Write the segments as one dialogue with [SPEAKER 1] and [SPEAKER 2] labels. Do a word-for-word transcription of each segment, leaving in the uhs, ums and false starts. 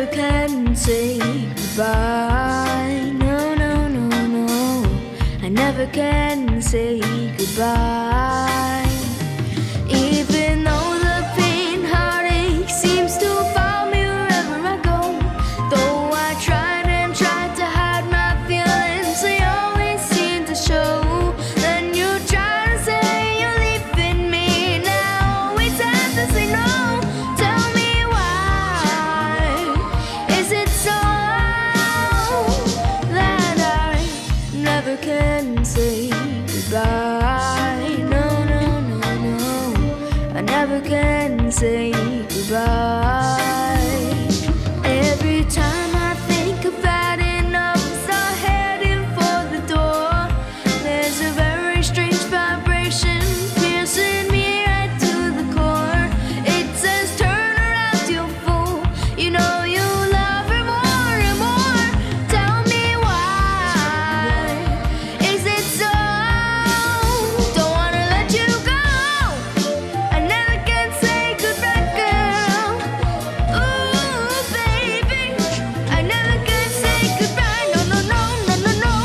[SPEAKER 1] never can say goodbye. No, no, no, no, I never can say goodbye. Even though the pain, heartache seems to follow me wherever I go, though I tried and tried to hide my feelings, they always seem to show. Then you try to say you're leaving me, and I always have to say no. Tell me why is it so that I never can say goodbye? No, no, no, no, I never can say goodbye. Every time I think about enough, I'm heading for the door. There's a very strange vibration piercing me right to the core. It says turn around, you fool, you know you love her more and more. Tell me why is it so? Don't wanna let you go, I never can say goodbye, girl. Ooh, baby, I never can say goodbye. No, no, no, no, no, no.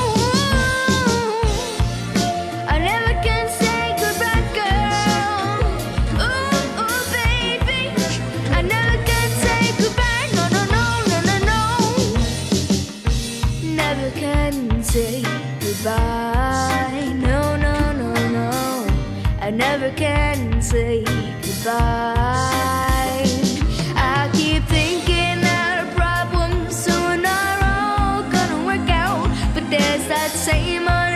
[SPEAKER 1] I never can say goodbye, girl. Ooh, ooh, baby, I never can say goodbye. No, no, no, no, no, no. Never can say goodbye. No, no, no, no, I never can say goodbye. I keep thinking that our problems soon are all gonna work out, but there's that same